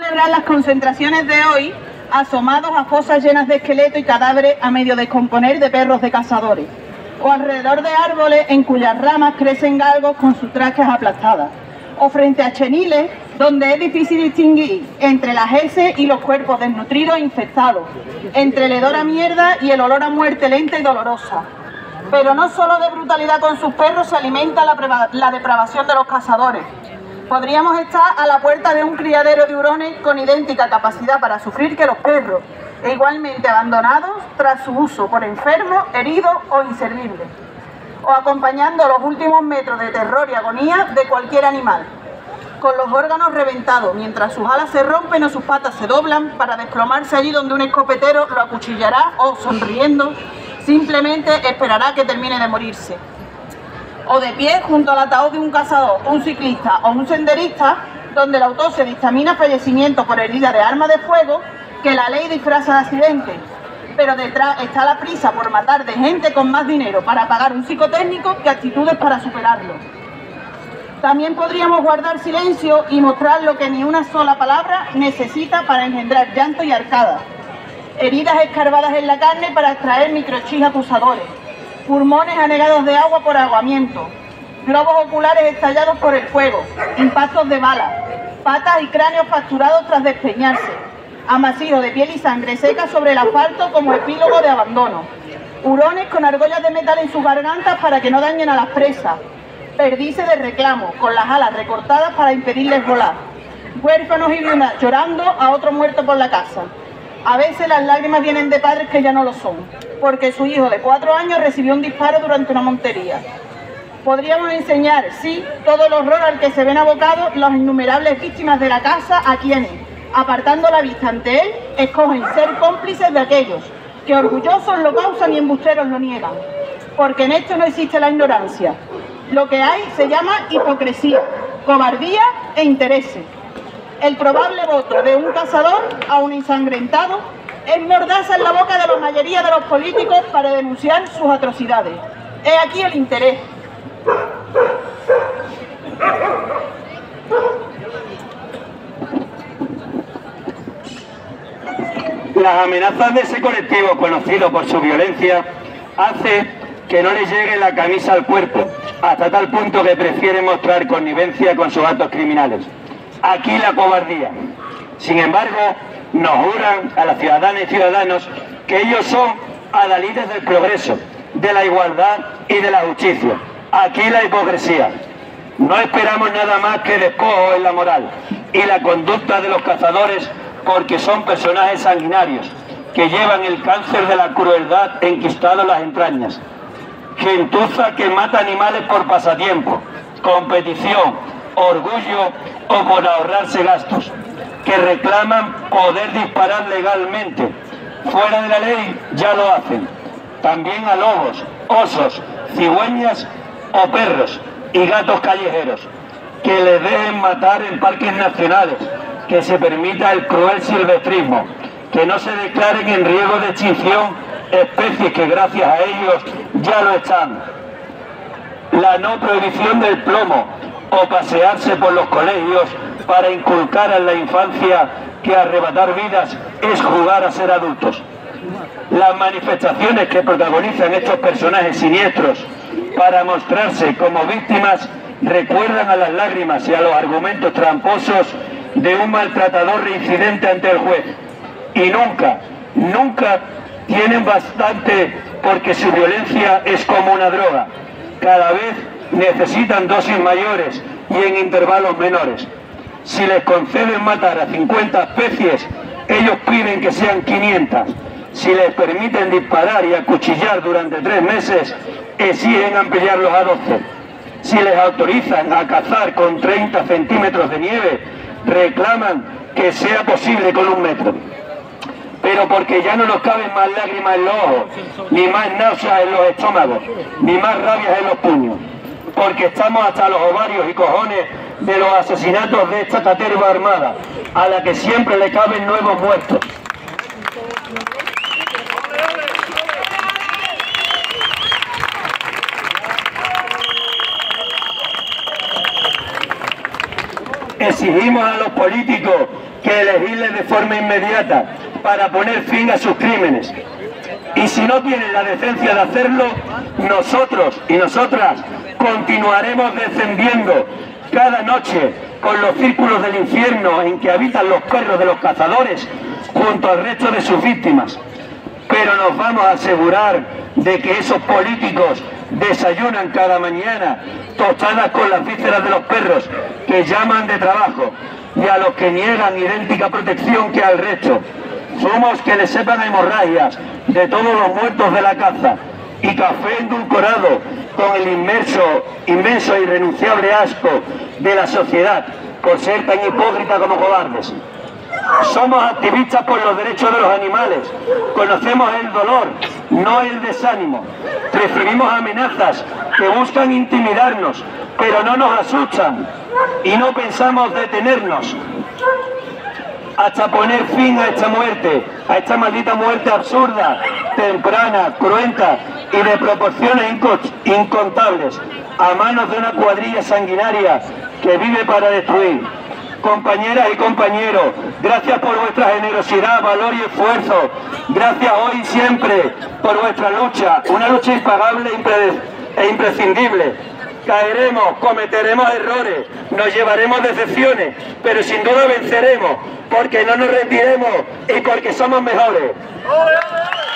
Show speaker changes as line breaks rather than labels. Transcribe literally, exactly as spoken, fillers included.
celebrar las concentraciones de hoy asomados a fosas llenas de esqueletos y cadáveres a medio descomponer de perros de cazadores, o alrededor de árboles en cuyas ramas crecen galgos con sus trascas aplastadas, o frente a cheniles donde es difícil distinguir entre las heces y los cuerpos desnutridos e infectados, entre el hedor a mierda y el olor a muerte lenta y dolorosa. Pero no solo de brutalidad con sus perros se alimenta la, la depravación de los cazadores. Podríamos estar a la puerta de un criadero de hurones con idéntica capacidad para sufrir que los perros, e igualmente abandonados tras su uso por enfermos, heridos o inservibles, o acompañando los últimos metros de terror y agonía de cualquier animal, con los órganos reventados, mientras sus alas se rompen o sus patas se doblan para desplomarse allí donde un escopetero lo acuchillará o, sonriendo, simplemente esperará que termine de morirse. O de pie junto al ataúd de un cazador, un ciclista o un senderista, donde la autopsia dictamina fallecimiento por herida de arma de fuego que la ley disfraza de accidente, pero detrás está la prisa por matar de gente con más dinero para pagar un psicotécnico que actitudes para superarlo. También podríamos guardar silencio y mostrar lo que ni una sola palabra necesita para engendrar llanto y arcadas, heridas escarbadas en la carne para extraer microchips acusadores, pulmones anegados de agua por ahogamiento, globos oculares estallados por el fuego, impactos de balas, patas y cráneos fracturados tras despeñarse, amasijos de piel y sangre seca sobre el asfalto como epílogo de abandono, hurones con argollas de metal en sus gargantas para que no dañen a las presas, perdices de reclamo con las alas recortadas para impedirles volar, huérfanos y viudas llorando a otro muerto por la casa. A veces las lágrimas vienen de padres que ya no lo son, porque su hijo de cuatro años recibió un disparo durante una montería. Podríamos enseñar, sí, todo el horror al que se ven abocados las innumerables víctimas de la casa a quienes, apartando la vista ante él, escogen ser cómplices de aquellos que orgullosos lo causan y embusteros lo niegan, porque en esto no existe la ignorancia. Lo que hay se llama hipocresía, cobardía e intereses. El probable voto de un cazador a un ensangrentado es mordaza en la boca de la mayoría de los políticos para denunciar sus atrocidades. He aquí el interés.
Las amenazas de ese colectivo, conocido por su violencia, hace que no le llegue la camisa al cuerpo, hasta tal punto que prefieren mostrar connivencia con sus actos criminales. Aquí la cobardía. Sin embargo, nos juran a las ciudadanas y ciudadanos que ellos son adalides del progreso, de la igualdad y de la justicia. Aquí la hipocresía. No esperamos nada más que despojo en la moral y la conducta de los cazadores, porque son personajes sanguinarios que llevan el cáncer de la crueldad enquistado en las entrañas. Gentuza que mata animales por pasatiempo, competición, orgullo o por ahorrarse gastos, que reclaman poder disparar legalmente. Fuera de la ley ya lo hacen. También a lobos, osos, cigüeñas o perros y gatos callejeros, que les dejen matar en parques nacionales, que se permita el cruel silvestrismo, que no se declaren en riesgo de extinción especies que gracias a ellos ya lo están. La no prohibición del plomo o pasearse por los colegios para inculcar en la infancia que arrebatar vidas es jugar a ser adultos. Las manifestaciones que protagonizan estos personajes siniestros para mostrarse como víctimas recuerdan a las lágrimas y a los argumentos tramposos de un maltratador reincidente ante el juez. Y nunca, nunca tienen bastante, porque su violencia es como una droga. Cada vez necesitan dosis mayores y en intervalos menores. Si les conceden matar a cincuenta especies, ellos piden que sean quinientas. Si les permiten disparar y acuchillar durante tres meses, exigen ampliarlos a doce. Si les autorizan a cazar con treinta centímetros de nieve, reclaman que sea posible con un metro. Pero porque ya no nos caben más lágrimas en los ojos, ni más náuseas en los estómagos, ni más rabias en los puños. Porque estamos hasta los ovarios y cojones de los asesinatos de esta caterva armada, a la que siempre le caben nuevos muertos. Exigimos a los políticos que elegirles de forma inmediata para poner fin a sus crímenes. Y si no tienen la decencia de hacerlo, nosotros y nosotras continuaremos descendiendo cada noche con los círculos del infierno en que habitan los perros de los cazadores junto al resto de sus víctimas. Pero nos vamos a asegurar de que esos políticos desayunan cada mañana tostadas con las vísceras de los perros que llaman de trabajo y a los que niegan idéntica protección que al resto. Zumos que les sepan a hemorragias de todos los muertos de la caza y café endulcorado con el inmerso, inmenso e irrenunciable asco de la sociedad por ser tan hipócrita como cobardes. Somos activistas por los derechos de los animales, conocemos el dolor, no el desánimo. Recibimos amenazas que buscan intimidarnos, pero no nos asustan y no pensamos detenernos hasta poner fin a esta muerte, a esta maldita muerte absurda, temprana, cruenta y de proporciones incontables, a manos de una cuadrilla sanguinaria que vive para destruir. Compañeras y compañeros, gracias por vuestra generosidad, valor y esfuerzo. Gracias hoy y siempre por vuestra lucha, una lucha impagable e imprescindible. Caeremos, cometeremos errores, nos llevaremos decepciones, pero sin duda venceremos, porque no nos rendiremos y porque somos mejores.